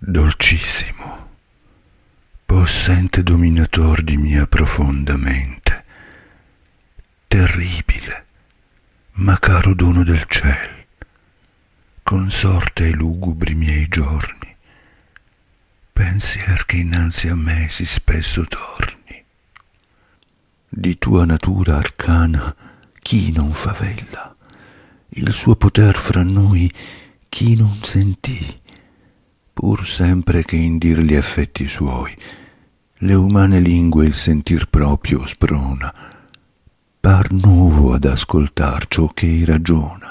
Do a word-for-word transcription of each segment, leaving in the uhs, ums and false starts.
Dolcissimo, possente dominator di mia profonda mente, terribile, ma caro dono del ciel, consorte ai lugubri miei giorni, pensier che innanzi a me si spesso torni. Di tua natura arcana chi non favella, il suo poter fra noi chi non sentì, pur sempre che in dir gli affetti suoi le umane lingue il sentir proprio sprona, par nuovo ad ascoltar ciò che ei ragiona.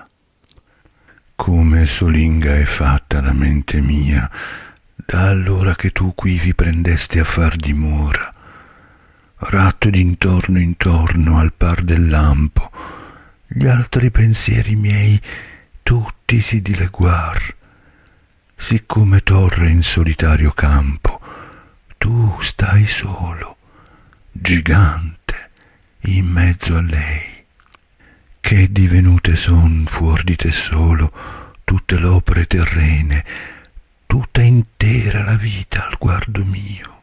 Come solinga è fatta la mente mia, da allora che tu qui vi prendesti a far dimora, ratto d'intorno intorno al par del lampo, gli altri pensieri miei tutti si dileguar, siccome torre in solitario campo, tu stai solo, gigante, in mezzo a lei, che divenute son fuor di te solo tutte l'opere terrene, tutta intera la vita al guardo mio.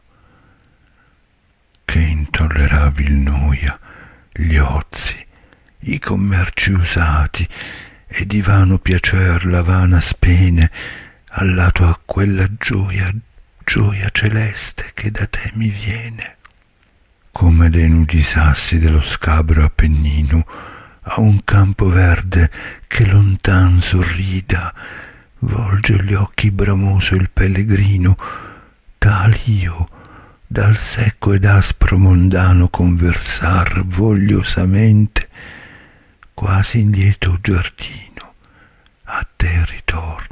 Che intollerabil noia, gli ozi, i commerci usati, e di vano piacer la vana spene, al lato a quella gioia, gioia celeste che da te mi viene. Come dei nudi sassi dello scabro Appennino a un campo verde che lontan sorrida, volge gli occhi bramoso il pellegrino, tal io dal secco ed aspro mondano conversar vogliosamente, quasi in lieto giardino a te ritorno,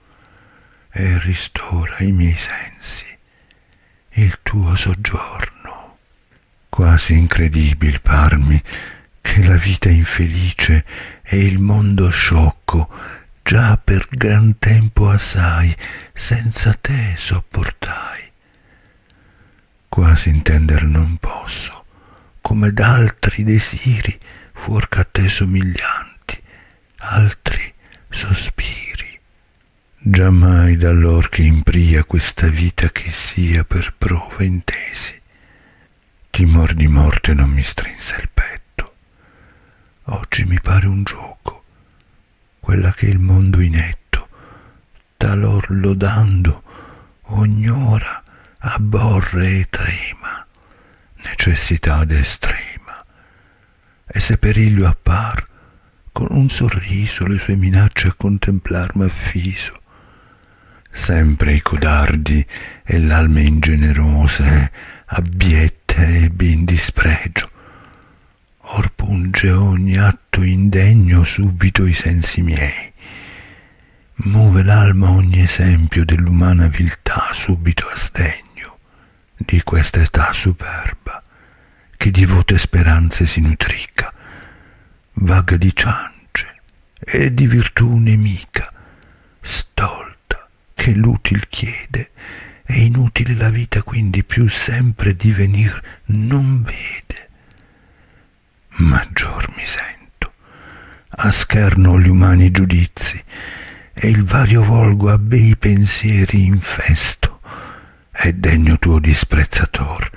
e ristora i miei sensi il tuo soggiorno. Quasi incredibil parmi che la vita infelice e il mondo sciocco già per gran tempo assai senza te sopportai. Quasi intender non posso come d'altri desiri fuor che a te somiglianti altri sospiri. Giammai dallor che impria questa vita che sia per prova intesi, timor di morte non mi strinse il petto. Oggi mi pare un gioco quella che il mondo inetto, talor lodando, ognora abborre e trema, necessità estrema, e se periglio appar, con un sorriso le sue minacce a contemplar m'affiso. Sempre i codardi e l'alme ingenerose, abbiette ebbi in dispregio. Or punge ogni atto indegno subito i sensi miei. Muove l'alma ogni esempio dell'umana viltà subito a sdegno di questa età superba che di vote speranze si nutrica, vaga di ciance e di virtù nemica, stolta che l'util chiede, e inutile la vita quindi più sempre divenir non vede. Maggior mi sento, a scherno gli umani giudizi, e il vario volgo a bei pensieri infesto, e degno tuo disprezzator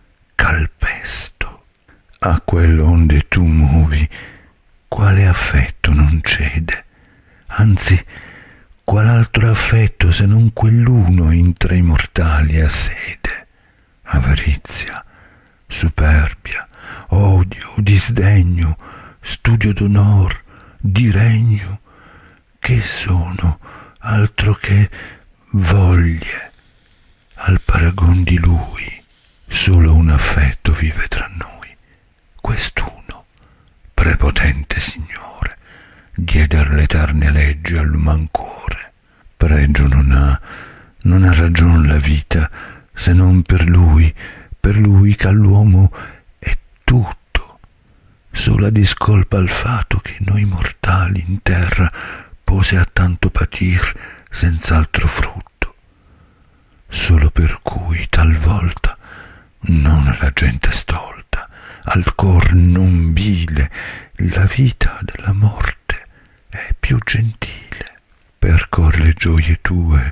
calpesto. A quell'onde tu muovi, quale affetto non cede, anzi qual altro affetto se non quell'uno in tre mortali ha sede? Avarizia, superbia, odio, disdegno, studio d'onor, di regno, che sono altro che voglie al paragon di lui. Solo un affetto vive tra noi, quest'uno, prepotente Signore, dieder l'eterne legge all'uman cuore. Pregio non ha, non ha ragion la vita, se non per lui, per lui che all'uomo è tutto. Sola discolpa al fato che noi mortali in terra pose a tanto patir senz'altro frutto. Solo per cui talvolta non la gente stolta, al cor non vile, la vita della morte è più gentile. Percor le gioie tue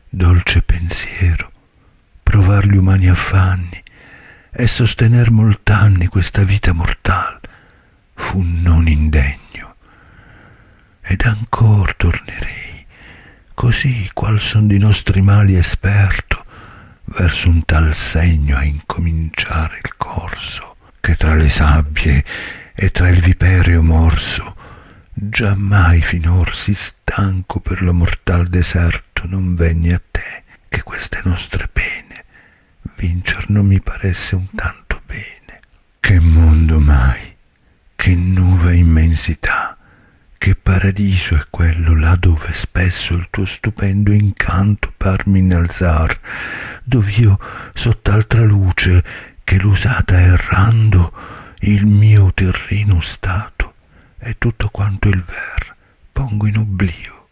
dolce pensiero, provar gli umani affanni e sostener molt'anni questa vita mortal fu non indegno. Ed ancor tornerei, così qual son di nostri mali esperto, verso un tal segno a incominciare il corso, che tra le sabbie e tra il vipereo morso giammai finor si stanco per lo mortal deserto non venni a te, che queste nostre pene vincer non mi paresse un tanto bene. Che mondo mai, che nuova immensità, che paradiso è quello là dove spesso il tuo stupendo incanto parmi innalzar, dov'io sott'altra luce che l'usata errando il mio terreno stato e tutto quanto il ver pongo in oblio.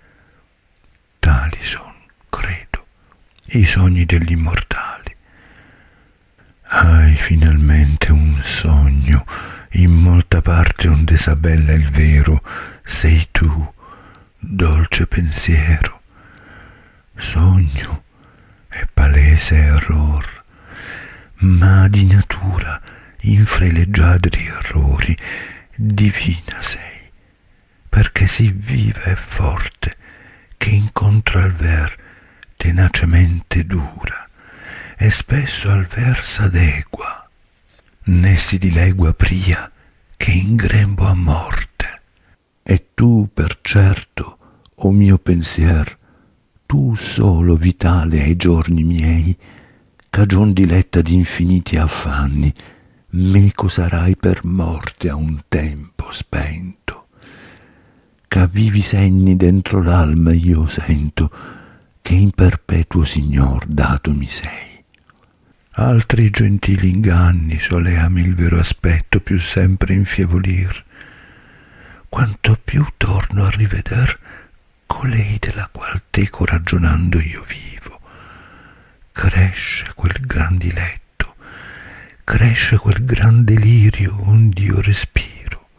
Tali son, credo, i sogni degli immortali. Hai finalmente un sogno in molta parte onde s'abbella il vero, sei tu, dolce pensiero. Sogno e palese error, ma di natura infra i leggiadri errori divina sei, perché si viva e forte che incontra al ver tenacemente dura e spesso al ver s'adegua, né si dilegua pria che in grembo a morte. E tu per certo, o mio pensier, tu solo vitale ai giorni miei, cagion diletta d'infiniti affanni, meco sarai per morte a un tempo spento, ch'a vivi segni dentro l'alma io sento, che in perpetuo signor dato mi sei. Altri gentili inganni soleami il vero aspetto più sempre infiavolir, quanto più torno a riveder colei della qual teco ragionando io vivo. Cresce quel gran diletto, cresce quel gran delirio ond'io respiro.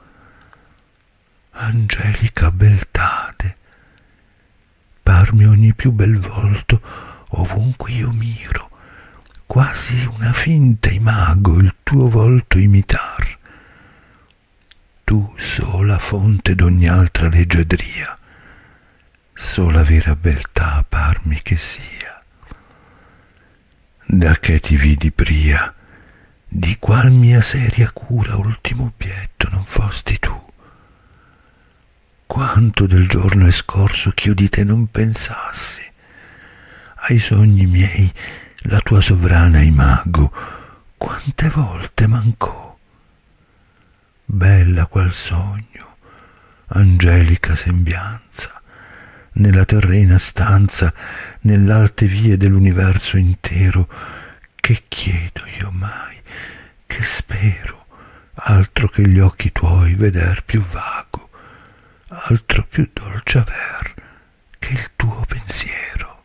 Angelica beltade, parmi ogni più bel volto ovunque io miro, quasi una finta imago il tuo volto imitar. Tu sola fonte d'ogni altra leggiadria, sola vera beltà parmi che sia. Da che ti vidi pria, di qual mia seria cura ultimo obietto non fosti tu. Quanto del giorno è scorso ch'io di te non pensassi, ai sogni miei la tua sovrana imago quante volte mancò. Bella qual sogno, angelica sembianza, nella terrena stanza, nell'alte vie dell'universo intero, che chiedo io mai, che spero, altro che gli occhi tuoi veder più vago, altro più dolce aver che il tuo pensiero.